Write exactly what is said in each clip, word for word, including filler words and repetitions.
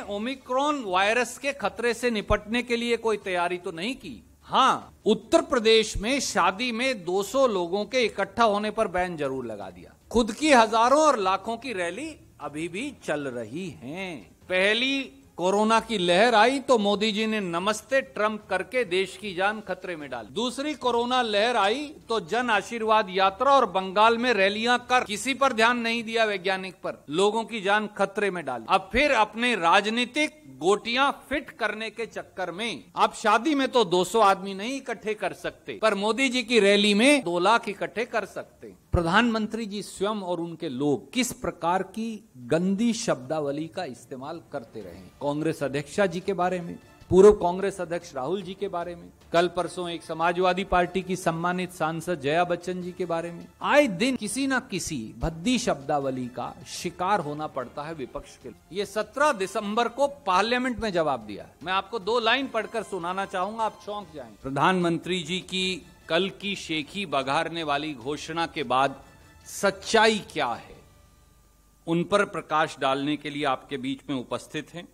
Omicron virus के खतरे से निपटने के लिए कोई तैयारी तो नहीं की। हाँ, उत्तर प्रदेश में शादी में दो सौ लोगों के इकट्ठा होने पर बैन जरूर लगा दिया। खुद की हजारों और लाखों की रैली अभी भी चल रही हैं। पहली कोरोना की लहर आई तो मोदी जी ने नमस्ते ट्रंप करके देश की जान खतरे में डाली। दूसरी कोरोना लहर आई तो जन आशीर्वाद यात्रा और बंगाल में रैलियां कर किसी पर ध्यान नहीं दिया, वैज्ञानिक पर, लोगों की जान खतरे में डाली। अब फिर अपने राजनीतिक गोटियां फिट करने के चक्कर में आप शादी में तो दो सौ आदमी नहीं इकट्ठे कर सकते, पर मोदी जी की रैली में दो लाख इकट्ठे कर सकते। प्रधानमंत्री जी स्वयं और उनके लोग किस प्रकार की गंदी शब्दावली का इस्तेमाल करते रहे, कांग्रेस अध्यक्षा जी के बारे में, पूर्व कांग्रेस अध्यक्ष राहुल जी के बारे में, कल परसों एक समाजवादी पार्टी की सम्मानित सांसद जया बच्चन जी के बारे में, आए दिन किसी न किसी भद्दी शब्दावली का शिकार होना पड़ता है विपक्ष के लिए। ये सत्रह दिसंबर को पार्लियामेंट में जवाब दिया। मैं आपको दो लाइन पढ़कर सुनाना चाहूंगा, आप चौंक जाएंगे। प्रधानमंत्री जी की कल की शेखी बघारने वाली घोषणा के बाद सच्चाई क्या है, उन पर प्रकाश डालने के लिए आपके बीच में उपस्थित हैं।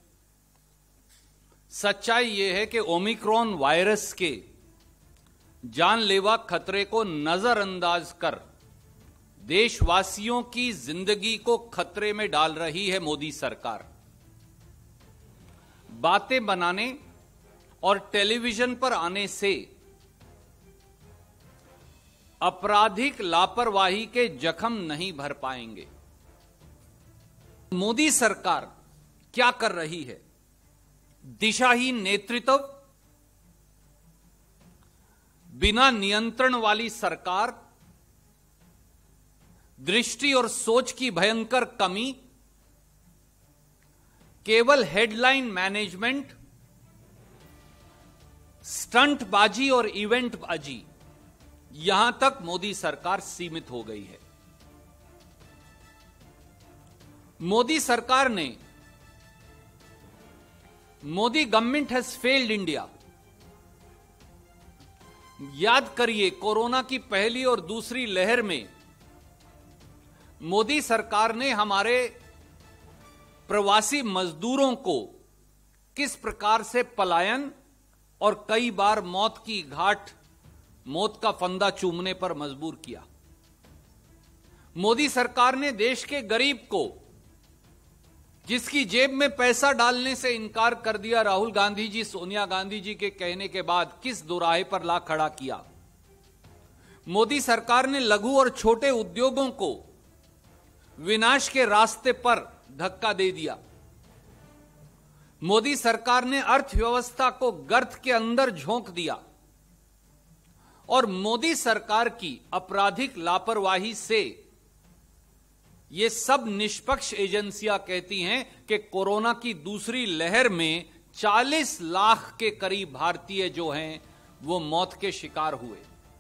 सच्चाई यह है कि ओमिक्रॉन वायरस के जानलेवा खतरे को नजरअंदाज कर देशवासियों की जिंदगी को खतरे में डाल रही है मोदी सरकार। बातें बनाने और टेलीविजन पर आने से आपराधिक लापरवाही के जख्म नहीं भर पाएंगे। मोदी सरकार क्या कर रही है? दिशाहीन नेतृत्व, बिना नियंत्रण वाली सरकार, दृष्टि और सोच की भयंकर कमी, केवल हेडलाइन मैनेजमेंट, स्टंटबाजी और इवेंटबाजी, यहां तक मोदी सरकार सीमित हो गई है। मोदी सरकार ने, Modi government has failed India. याद करिए, कोरोना की पहली और दूसरी लहर में मोदी सरकार ने हमारे प्रवासी मजदूरों को किस प्रकार से पलायन और कई बार मौत की घाट, मौत का फंदा चूमने पर मजबूर किया। मोदी सरकार ने देश के गरीब को, जिसकी जेब में पैसा डालने से इनकार कर दिया राहुल गांधी जी, सोनिया गांधी जी के कहने के बाद, किस दोराहे पर ला खड़ा किया। मोदी सरकार ने लघु और छोटे उद्योगों को विनाश के रास्ते पर धक्का दे दिया। मोदी सरकार ने अर्थव्यवस्था को गर्त के अंदर झोंक दिया। और मोदी सरकार की आपराधिक लापरवाही से ये सब निष्पक्ष एजेंसियां कहती हैं कि कोरोना की दूसरी लहर में चालीस लाख के करीब भारतीय जो हैं वो मौत के शिकार हुए।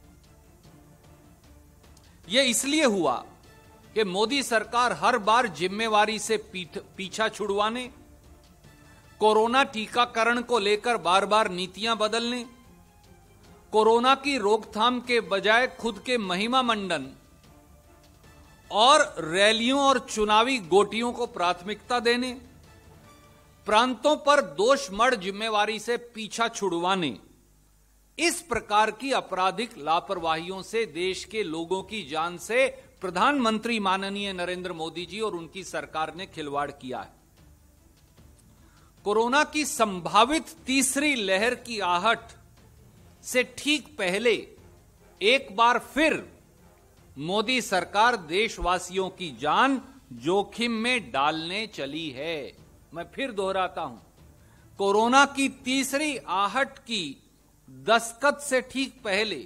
यह इसलिए हुआ कि मोदी सरकार हर बार जिम्मेवारी से पीछा छुड़वाने, कोरोना टीकाकरण को लेकर बार बार नीतियां बदलने, कोरोना की रोकथाम के बजाय खुद के महिमा मंडन और रैलियों और चुनावी गोटियों को प्राथमिकता देने, प्रांतों पर दोषमढ़ जिम्मेवारी से पीछा छुड़वाने, इस प्रकार की आपराधिक लापरवाहियों से देश के लोगों की जान से प्रधानमंत्री माननीय नरेंद्र मोदी जी और उनकी सरकार ने खिलवाड़ किया है। कोरोना की संभावित तीसरी लहर की आहट से ठीक पहले एक बार फिर मोदी सरकार देशवासियों की जान जोखिम में डालने चली है। मैं फिर दोहराता हूं, कोरोना की तीसरी आहट की दस्तक से ठीक पहले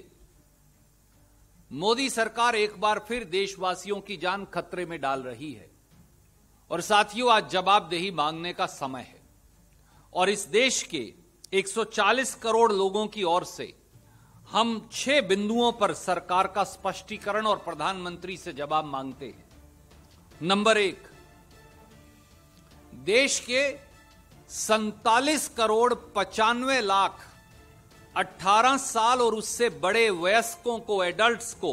मोदी सरकार एक बार फिर देशवासियों की जान खतरे में डाल रही है। और साथियों, आज जवाबदेही मांगने का समय है और इस देश के एक सौ चालीस करोड़ लोगों की ओर से हम छह बिंदुओं पर सरकार का स्पष्टीकरण और प्रधानमंत्री से जवाब मांगते हैं। नंबर एक, देश के सैंतालीस करोड़ पचानवे लाख अठारह साल और उससे बड़े वयस्कों को, एडल्ट्स को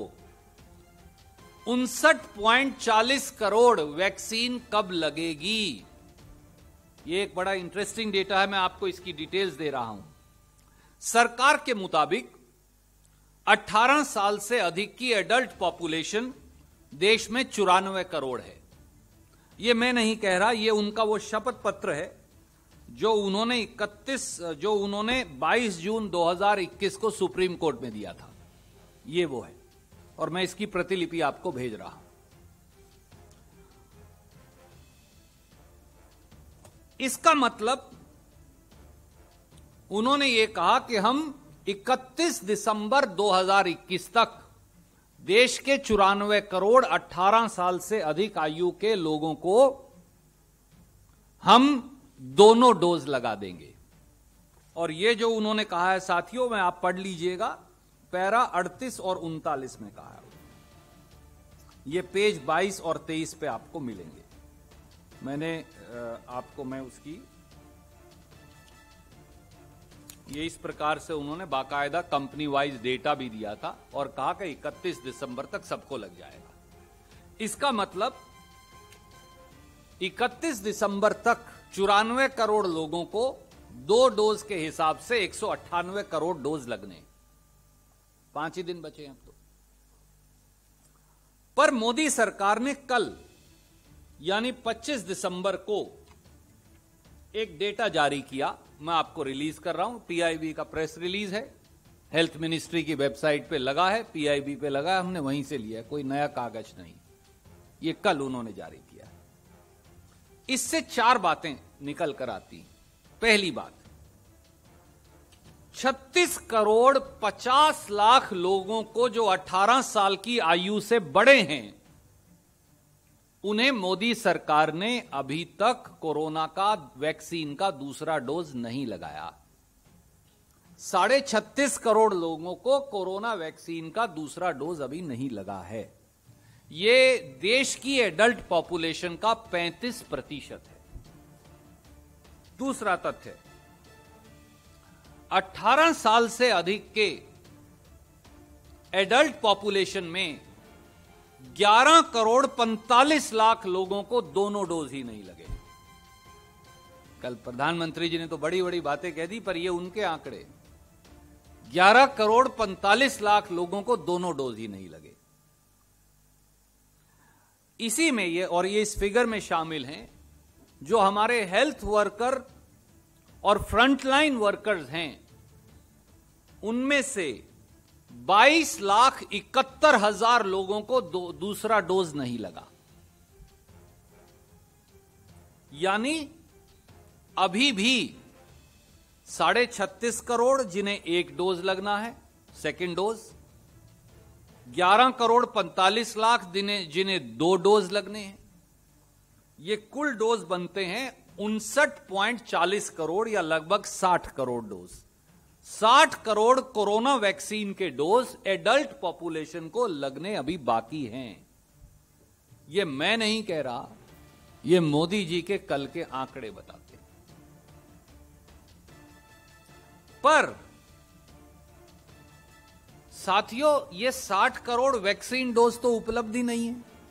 उनसठ पॉइंट चालीस करोड़ वैक्सीन कब लगेगी? ये एक बड़ा इंटरेस्टिंग डेटा है, मैं आपको इसकी डिटेल्स दे रहा हूं। सरकार के मुताबिक अठारह साल से अधिक की एडल्ट पॉपुलेशन देश में चौरानवे करोड़ है। ये मैं नहीं कह रहा, ये उनका वो शपथ पत्र है जो उन्होंने इकतीस जो उन्होंने बाईस जून दो हज़ार इक्कीस को सुप्रीम कोर्ट में दिया था। ये वो है, और मैं इसकी प्रतिलिपि आपको भेज रहा हूं। इसका मतलब उन्होंने ये कहा कि हम इकतीस दिसंबर दो हज़ार इक्कीस तक देश के चौरानवे करोड़ अठारह साल से अधिक आयु के लोगों को हम दोनों डोज लगा देंगे। और ये जो उन्होंने कहा है साथियों, मैं आप पढ़ लीजिएगा, पैरा अड़तीस और उनतालीस में कहा है। ये पेज बाईस और तेईस पे आपको मिलेंगे। मैंने आपको मैं उसकी ये इस प्रकार से उन्होंने बाकायदा कंपनी वाइज डेटा भी दिया था और कहा कि इकतीस दिसंबर तक सबको लग जाएगा। इसका मतलब इकतीस दिसंबर तक चौरानवे करोड़ लोगों को दो डोज के हिसाब से एक सौ अट्ठानवे करोड़ डोज लगने। पांच ही दिन बचे हैं अब तो। पर मोदी सरकार ने कल यानी पच्चीस दिसंबर को एक डेटा जारी किया, मैं आपको रिलीज कर रहा हूं। पीआईबी का प्रेस रिलीज है, हेल्थ मिनिस्ट्री की वेबसाइट पे लगा है, पीआईबी पे लगा है, हमने वहीं से लिया है, कोई नया कागज नहीं। ये कल उन्होंने जारी किया है। इससे चार बातें निकल कर आती। पहली बात, छत्तीस करोड़ पचास लाख लोगों को जो अठारह साल की आयु से बड़े हैं, उन्हें मोदी सरकार ने अभी तक कोरोना का वैक्सीन का दूसरा डोज नहीं लगाया। साढ़े छत्तीस करोड़ लोगों को कोरोना वैक्सीन का दूसरा डोज अभी नहीं लगा है। ये देश की एडल्ट पॉपुलेशन का पैंतीस प्रतिशत है। दूसरा तथ्य, अठारह साल से अधिक के एडल्ट पॉपुलेशन में ग्यारह करोड़ पैंतालीस लाख लोगों को दोनों डोज ही नहीं लगे। कल प्रधानमंत्री जी ने तो बड़ी बड़ी बातें कह दी, पर ये उनके आंकड़े, ग्यारह करोड़ पैंतालीस लाख लोगों को दोनों डोज ही नहीं लगे। इसी में ये और ये इस फिगर में शामिल हैं जो हमारे हेल्थ वर्कर और फ्रंटलाइन वर्कर्स हैं, उनमें से बाईस लाख इकहत्तर हजार लोगों को दो, दूसरा डोज नहीं लगा। यानी अभी भी साढ़े छत्तीस करोड़ जिन्हें एक डोज लगना है, सेकेंड डोज, ग्यारह करोड़ पैंतालीस लाख जिन्हें जिन्हें दो डोज लगने हैं, ये कुल डोज बनते हैं उनसठ पॉइंट चालीस करोड़ या लगभग साठ करोड़ डोज। साठ करोड़ कोरोना वैक्सीन के डोज एडल्ट पॉपुलेशन को लगने अभी बाकी हैं। ये मैं नहीं कह रहा, ये मोदी जी के कल के आंकड़े बताते हैं। पर साथियों, ये साठ करोड़ वैक्सीन डोज तो उपलब्ध ही नहीं है,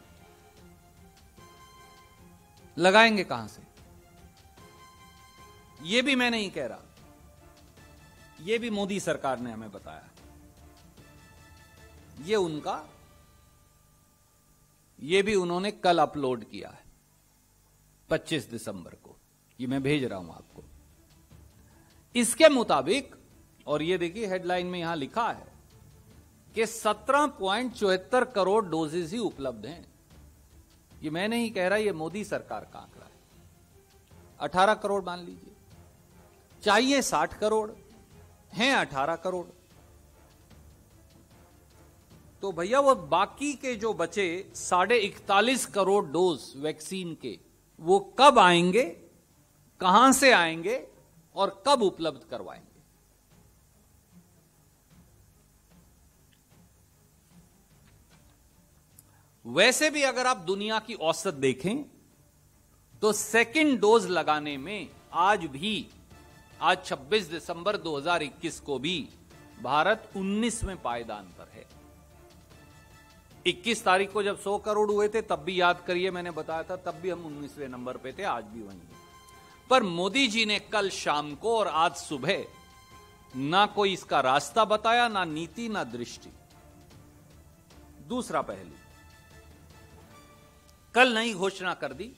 लगाएंगे कहां से? ये भी मैं नहीं कह रहा, ये भी मोदी सरकार ने हमें बताया। ये उनका ये भी उन्होंने कल अपलोड किया है पच्चीस दिसंबर को, ये मैं भेज रहा हूं आपको। इसके मुताबिक, और ये देखिए हेडलाइन में यहां लिखा है कि सत्रह पॉइंट चौहत्तर करोड़ डोजेज ही उपलब्ध हैं। ये मैं नहीं कह रहा, ये मोदी सरकार का आंकड़ा है। अठारह करोड़ मान लीजिए, चाहिए साठ करोड़, हैं अठारह करोड़। तो भैया वो बाकी के जो बचे साढ़े इकतालीस करोड़ डोज वैक्सीन के, वो कब आएंगे, कहां से आएंगे और कब उपलब्ध करवाएंगे? वैसे भी अगर आप दुनिया की औसत देखें तो सेकेंड डोज लगाने में आज भी, आज छब्बीस दिसंबर दो हज़ार इक्कीस को भी भारत उन्नीसवें पायदान पर है। इक्कीस तारीख को जब सौ करोड़ हुए थे तब भी याद करिए, मैंने बताया था, तब भी हम उन्नीसवें नंबर पे थे, आज भी वहीं। पर मोदी जी ने कल शाम को और आज सुबह ना कोई इसका रास्ता बताया, ना नीति, ना दृष्टि। दूसरा पहलू, कल नई घोषणा कर दी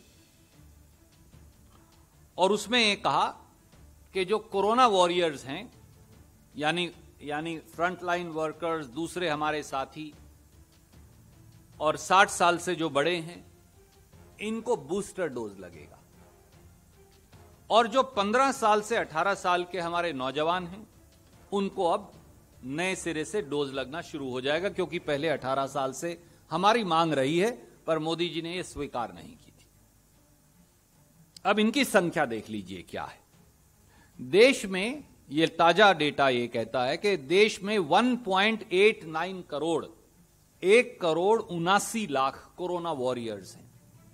और उसमें यह कहा कि जो कोरोना वॉरियर्स हैं, यानी यानी फ्रंटलाइन वर्कर्स, दूसरे हमारे साथी और साठ साल से जो बड़े हैं, इनको बूस्टर डोज लगेगा। और जो पंद्रह साल से अठारह साल के हमारे नौजवान हैं, उनको अब नए सिरे से डोज लगना शुरू हो जाएगा, क्योंकि पहले अठारह साल से हमारी मांग रही है, पर मोदी जी ने यह स्वीकार नहीं की थी। अब इनकी संख्या देख लीजिए क्या है। देश में यह ताजा डेटा यह कहता है कि देश में एक पॉइंट आठ नौ करोड़ एक करोड़ उनासी लाख कोरोना वॉरियर्स हैं।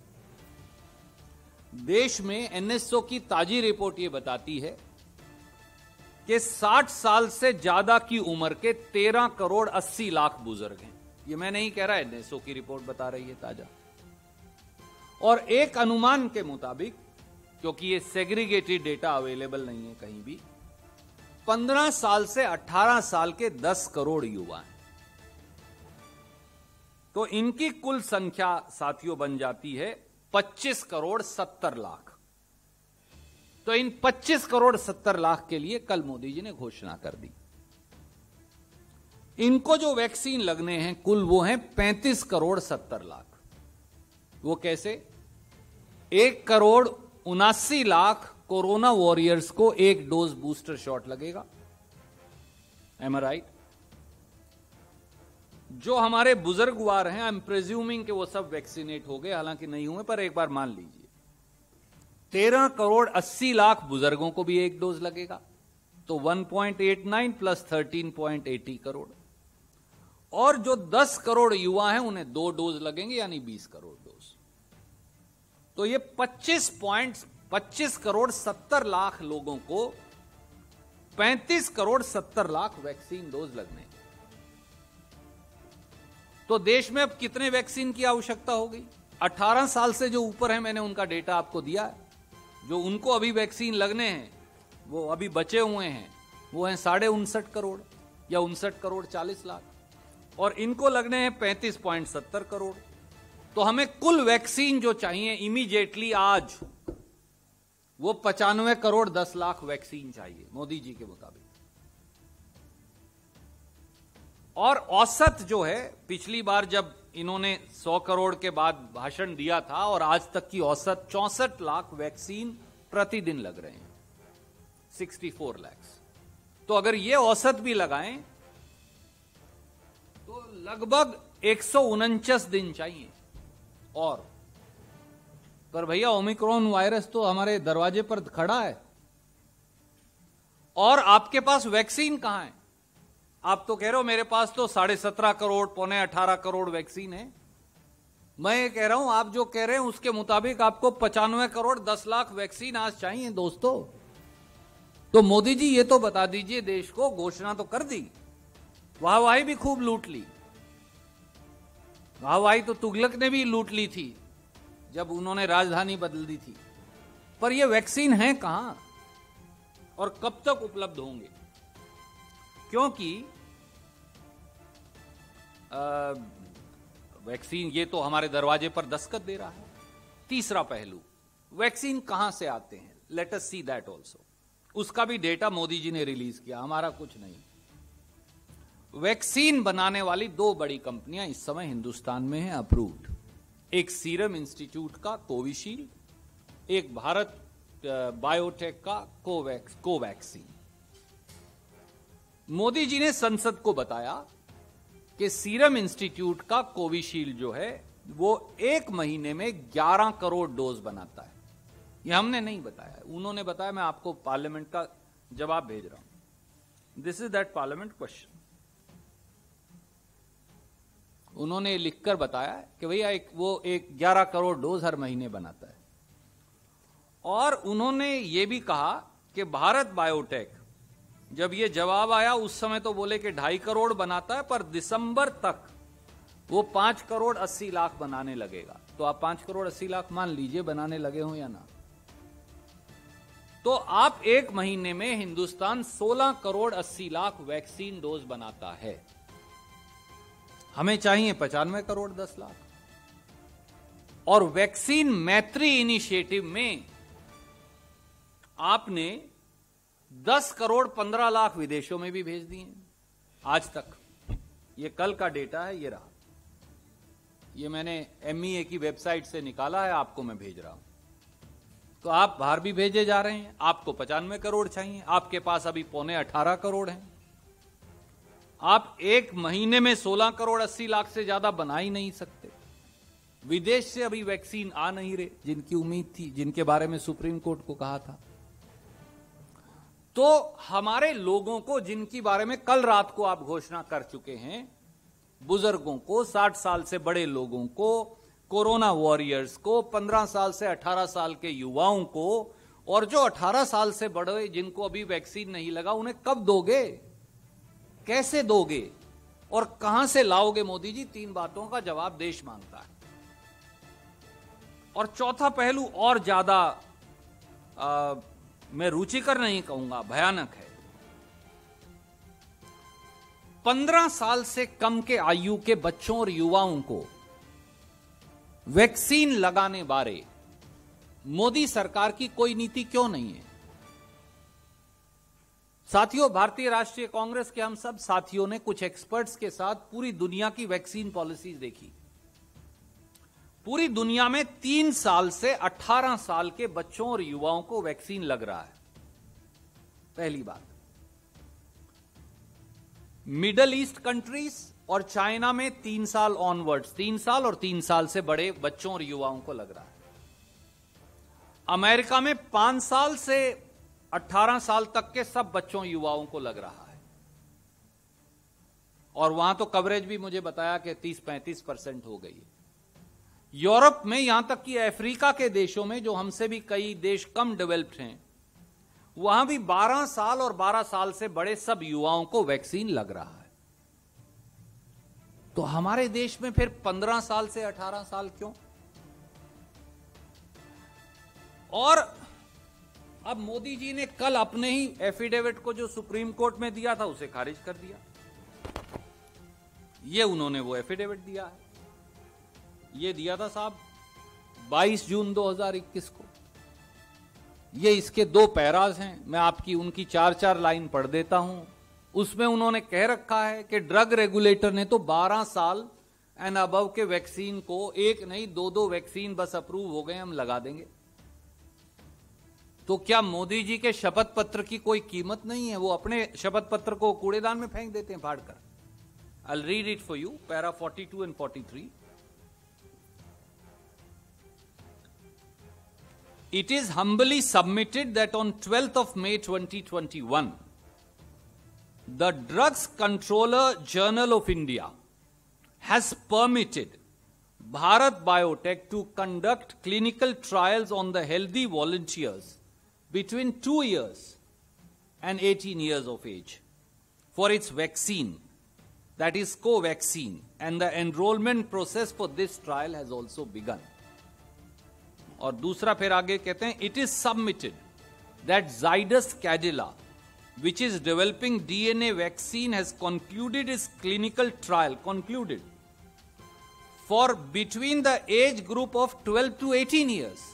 देश में एनएसओ की ताजी रिपोर्ट यह बताती है कि साठ साल से ज्यादा की उम्र के तेरह करोड़ अस्सी लाख बुजुर्ग हैं। ये मैं नहीं कह रहा, एनएसओ की रिपोर्ट बता रही है ताजा। और एक अनुमान के मुताबिक, क्योंकि ये सेग्रीगेटेड डेटा अवेलेबल नहीं है कहीं भी, पंद्रह साल से अठारह साल के दस करोड़ युवा हैं। तो इनकी कुल संख्या साथियों बन जाती है पच्चीस करोड़ सत्तर लाख। तो इन पच्चीस करोड़ सत्तर लाख के लिए कल मोदी जी ने घोषणा कर दी। इनको जो वैक्सीन लगने हैं कुल, वो हैं पैंतीस करोड़ सत्तर लाख। वो कैसे? एक करोड़ उनासी लाख कोरोना वॉरियर्स को एक डोज बूस्टर शॉट लगेगा। Am I right? जो हमारे बुजुर्गवार हैं, आई एम प्रिज्यूमिंग कि वो सब वैक्सीनेट हो गए, हालांकि नहीं हुए, पर एक बार मान लीजिए तेरह करोड़ अस्सी लाख बुजुर्गों को भी एक डोज लगेगा। तो एक पॉइंट आठ नौ प्लस तेरह पॉइंट अस्सी करोड़। और जो दस करोड़ युवा हैं उन्हें दो डोज लगेंगे, यानी बीस करोड़ डोज। तो ये पच्चीस पॉइंट पच्चीस करोड़ सत्तर लाख लोगों को पैंतीस करोड़ सत्तर लाख वैक्सीन डोज लगने। तो देश में अब कितने वैक्सीन की आवश्यकता हो गई? अठारह साल से जो ऊपर है, मैंने उनका डेटा आपको दिया है, जो उनको अभी वैक्सीन लगने हैं, वो अभी बचे हुए हैं, वो हैं साढ़े उनसठ करोड़ या उनसठ करोड़ चालीस लाख, और इनको लगने हैं पैंतीस पॉइंट सत्तर करोड़। तो हमें कुल वैक्सीन जो चाहिए इमीडिएटली आज, वो पचानवे करोड़ दस लाख वैक्सीन चाहिए मोदी जी के मुताबिक। और औसत जो है, पिछली बार जब इन्होंने सौ करोड़ के बाद भाषण दिया था, और आज तक की औसत चौसठ लाख वैक्सीन प्रतिदिन लग रहे हैं, चौंसठ लाख। तो अगर ये औसत भी लगाएं तो लगभग एक सौ उनचास दिन चाहिए। और पर भैया ओमिक्रॉन वायरस तो हमारे दरवाजे पर खड़ा है, और आपके पास वैक्सीन कहां है? आप तो कह रहे हो मेरे पास तो साढ़े सत्रह करोड़ पौने अठारह करोड़ वैक्सीन है। मैं ये कह रहा हूं, आप जो कह रहे हैं उसके मुताबिक आपको पचानवे करोड़ दस लाख वैक्सीन आज चाहिए दोस्तों। तो मोदी जी ये तो बता दीजिए देश को, घोषणा तो कर दी, वाहवाही भी खूब लूट ली। वाहवाही तो तुगलक ने भी लूट ली थी जब उन्होंने राजधानी बदल दी थी, पर ये वैक्सीन है कहां और कब तक उपलब्ध होंगे? क्योंकि आ, वैक्सीन ये तो हमारे दरवाजे पर दस्तक दे रहा है। तीसरा पहलू, वैक्सीन कहां से आते हैं? Let us see that also. उसका भी डेटा मोदी जी ने रिलीज किया, हमारा कुछ नहीं। वैक्सीन बनाने वाली दो बड़ी कंपनियां इस समय हिंदुस्तान में हैं अप्रूव्ड। एक सीरम इंस्टीट्यूट का कोविशील्ड, एक भारत बायोटेक का कोवैक्स कोवैक्सीन। मोदी जी ने संसद को बताया कि सीरम इंस्टीट्यूट का कोविशील्ड जो है वो एक महीने में ग्यारह करोड़ डोज बनाता है। ये हमने नहीं बताया, उन्होंने बताया। मैं आपको पार्लियामेंट का जवाब भेज रहा हूं। This is that parliament question. उन्होंने लिखकर बताया कि भैया एक वो एक ग्यारह करोड़ डोज हर महीने बनाता है। और उन्होंने ये भी कहा कि भारत बायोटेक, जब ये जवाब आया उस समय तो बोले कि ढाई करोड़ बनाता है, पर दिसंबर तक वो पांच करोड़ अस्सी लाख बनाने लगेगा। तो आप पांच करोड़ अस्सी लाख मान लीजिए बनाने लगे हो या ना। तो आप एक महीने में हिंदुस्तान सोलह करोड़ अस्सी लाख वैक्सीन डोज बनाता है। हमें चाहिए पचानवे करोड़ दस लाख। और वैक्सीन मैत्री इनिशिएटिव में आपने दस करोड़ पंद्रह लाख विदेशों में भी भेज दिए आज तक। ये कल का डेटा है, ये रहा। ये मैंने एमईए की वेबसाइट से निकाला है, आपको मैं भेज रहा हूं। तो आप बाहर भी भेजे जा रहे हैं। आपको पचानवे करोड़ चाहिए, आपके पास अभी पौने अठारह करोड़ हैं। आप एक महीने में सोलह करोड़ अस्सी लाख से ज्यादा बना ही नहीं सकते। विदेश से अभी वैक्सीन आ नहीं रहे, जिनकी उम्मीद थी, जिनके बारे में सुप्रीम कोर्ट को कहा था। तो हमारे लोगों को, जिनकी बारे में कल रात को आप घोषणा कर चुके हैं, बुजुर्गों को, साठ साल से बड़े लोगों को, कोरोना वॉरियर्स को, पंद्रह साल से अठारह साल के युवाओं को, और जो अठारह साल से बड़े जिनको अभी वैक्सीन नहीं लगा, उन्हें कब दोगे, कैसे दोगे और कहां से लाओगे? मोदी जी, तीन बातों का जवाब देश मांगता है। और चौथा पहलू और ज्यादा आ, मैं रुचिकर नहीं कहूंगा, भयानक है। पंद्रह साल से कम के आयु के बच्चों और युवाओं को वैक्सीन लगाने बारे मोदी सरकार की कोई नीति क्यों नहीं है? साथियों, भारतीय राष्ट्रीय कांग्रेस के हम सब साथियों ने कुछ एक्सपर्ट्स के साथ पूरी दुनिया की वैक्सीन पॉलिसीज देखी। पूरी दुनिया में तीन साल से अठारह साल के बच्चों और युवाओं को वैक्सीन लग रहा है। पहली बात, मिडल ईस्ट कंट्रीज और चाइना में तीन साल ऑनवर्ड्स, तीन साल और तीन साल से बड़े बच्चों और युवाओं को लग रहा है। अमेरिका में पांच साल से अठारह साल तक के सब बच्चों युवाओं को लग रहा है। और वहां तो कवरेज भी मुझे बताया कि तीस पैंतीस परसेंट हो गई है। यूरोप में, यहां तक कि अफ्रीका के देशों में, जो हमसे भी कई देश कम डेवलप्ड हैं, वहां भी बारह साल और बारह साल से बड़े सब युवाओं को वैक्सीन लग रहा है। तो हमारे देश में फिर पंद्रह साल से अठारह साल क्यों? और अब मोदी जी ने कल अपने ही एफिडेविट को जो सुप्रीम कोर्ट में दिया था, उसे खारिज कर दिया। ये उन्होंने वो एफिडेविट दिया है, ये दिया था साहब बाईस जून दो हज़ार इक्कीस को। ये इसके दो पैराज हैं, मैं आपकी उनकी चार चार लाइन पढ़ देता हूं। उसमें उन्होंने कह रखा है कि ड्रग रेगुलेटर ने तो बारह साल एंड अबव के वैक्सीन को, एक नहीं दो दो वैक्सीन बस अप्रूव हो गए, हम लगा देंगे। तो क्या मोदी जी के शपथ पत्र की कोई कीमत नहीं है? वो अपने शपथ पत्र को कूड़ेदान में फेंक देते हैं फाड़ कर। I will read it for you, para forty two and forty three. It is humbly submitted that on twelfth of May twenty twenty-one, the Drugs Controller Journal of India has permitted Bharat Biotech to conduct clinical trials on the healthy volunteers between two years and eighteen years of age for its vaccine, that is Covaxin, and the enrollment process for this trial has also begun. और दूसरा फिर आगे कहते हैं, it is submitted that Zydus Cadila, which is developing D N A vaccine, has concluded its clinical trial, concluded for between the age group of twelve to eighteen years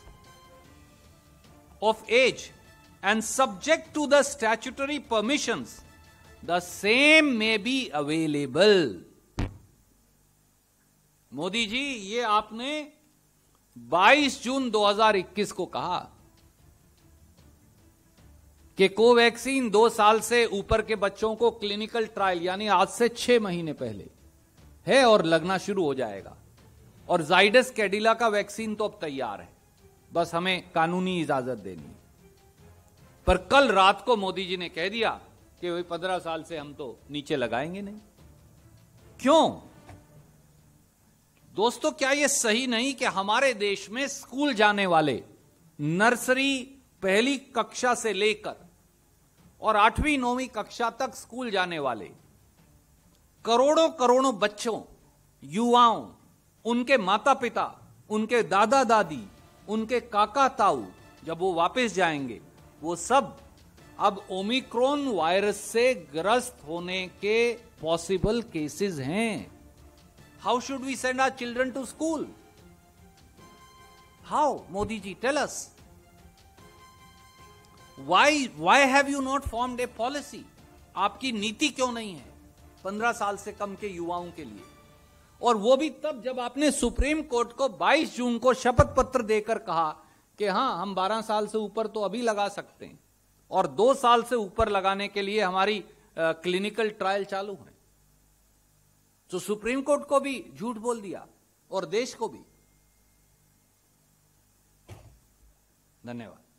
of age, and subject to the statutory permissions, the same may be available. Modi ji, ये आपने बाईस जून दो हज़ार इक्कीस को कहा कि Covaxin दो साल से ऊपर के बच्चों को क्लिनिकल ट्रायल, यानी आज से छह महीने पहले है और लगना शुरू हो जाएगा। और Zydus Cadila का वैक्सीन तो अब तैयार है, बस हमें कानूनी इजाजत देनी। पर कल रात को मोदी जी ने कह दिया कि वही पंद्रह साल से हम तो नीचे लगाएंगे नहीं। क्यों दोस्तों, क्या यह सही नहीं कि हमारे देश में स्कूल जाने वाले, नर्सरी पहली कक्षा से लेकर और आठवीं नौवीं कक्षा तक स्कूल जाने वाले करोड़ों करोड़ों बच्चों, युवाओं, उनके माता पिता, उनके दादा दादी, उनके काका ताऊ, जब वो वापस जाएंगे वो सब अब ओमिक्रॉन वायरस से ग्रस्त होने के पॉसिबल केसेस हैं। How should we send our children to school? How? Modi ji, tell us. Why why have you not formed a policy? आपकी नीति क्यों नहीं है पंद्रह साल से कम के युवाओं के लिए? और वो भी तब जब आपने सुप्रीम कोर्ट को बाईस जून को शपथ पत्र देकर कहा कि हां, हम बारह साल से ऊपर तो अभी लगा सकते हैं और दो साल से ऊपर लगाने के लिए हमारी क्लिनिकल ट्रायल चालू है। तो सुप्रीम कोर्ट को भी झूठ बोल दिया और देश को भी। धन्यवाद।